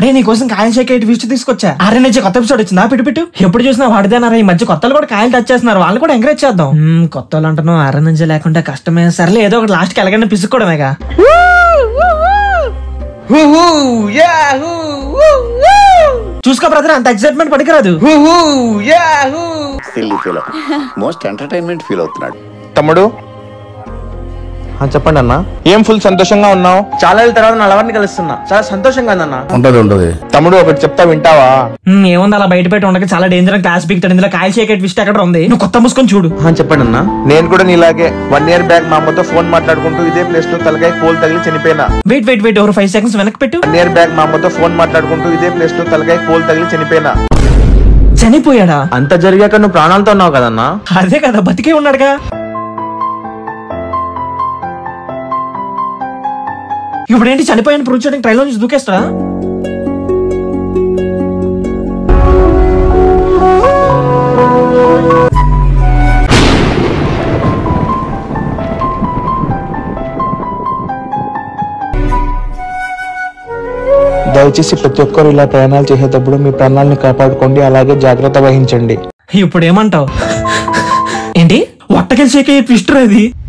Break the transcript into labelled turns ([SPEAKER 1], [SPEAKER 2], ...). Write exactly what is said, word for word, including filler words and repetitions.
[SPEAKER 1] రే నీకోసం కాయలు షేక్ ట్విస్ట్ తీసుకొచ్చా. అరే నుంచి కొత్త ఎపిసోడ్ వచ్చిందా? పిట్టు పిట్టు ఎప్పుడు చూసినా వాడిదేనారా. ఈ మధ్య కొత్తలు కూడా కాయలు టచ్ చేస్తున్నారు, వాళ్ళు కూడా ఎంకరేజ్ చేద్దాం. కొత్త వాళ్ళు అంటున్నావు, అర నుంచి లేకుండా కష్టమే. సర్లే ఏదో ఒకటి లాస్ట్ కి ఎలాగైనా పిసుక్కోవడమేగా. చూసుకో బ్రదర్, అంత ఎక్సైట్మెంట్ పడికరాదు.
[SPEAKER 2] మోస్ట్ ఎంటర్టైన్మెంట్ ఫీల్ అవుతున్నాడు
[SPEAKER 3] తమ్ముడు. చెప్పండి అన్న. ఏం ఫుల్ సంతోషంగా ఉన్నావు?
[SPEAKER 1] చాలా ఏళ్ళ తర్వాత నా లవర్ని కలుస్తున్నా, చాలా సంతోషంగా ఉందన్న.
[SPEAKER 2] ఉంటది ఉంటది
[SPEAKER 3] తమ్ముడు, ఒకటి చెప్తా వింటావా?
[SPEAKER 1] ఏముంది, అలా బయట పెట్టి ఉండక చాలా డేంజర్ క్లాస్ పీకుతాడు. ఇందులో కాయలు షేక్ ట్విస్ట్ ఎక్కడ ఉంది, నువ్వు కొత్త మూసుకొని చూడు.
[SPEAKER 3] చెప్పండి అన్న. నేను కూడా నీలాగే వన్ ఇయర్ బ్యాక్ మా అమ్మతో ఫోన్ మాట్లాడుకుంటూ ఇదే ప్లేస్ లో తలకాయ కోల్ తగిలి చనిపోయినా.
[SPEAKER 1] వెయిట్ వెయిట్ వెయిట్ ఒక ఫైవ్ సెకండ్స్ వెనక్కి పెట్టు.
[SPEAKER 3] వన్ ఇయర్ బ్యాక్ మా అమ్మతో ఫోన్ మాట్లాడుకుంటూ ఇదే ప్లేస్ లో తలకాయ కోల్ తగిలి చనిపోయినా.
[SPEAKER 1] చనిపోయాడా?
[SPEAKER 3] అంత జరిగాక నువ్వు ప్రాణాలతో ఉన్నావు కదన్నా.
[SPEAKER 1] అదే కదా, బతికే ఉన్నాడుగా. ఇప్పుడు ఏంటి, చనిపోయాను ప్రూవ్ చేయడానికి ట్రైలో నుంచి దూకేస్తా?
[SPEAKER 3] దయచేసి ప్రతి ఒక్కరు ఇలా ప్రయాణాలు చేసేటప్పుడు మీ ప్రాణాలను కాపాడుకోండి, అలాగే జాగ్రత్త వహించండి.
[SPEAKER 1] ఇప్పుడు ఏమంటావు? ఏంటి, ఒట్టకెళ్ళి షేక్ ట్విస్టర్ అది?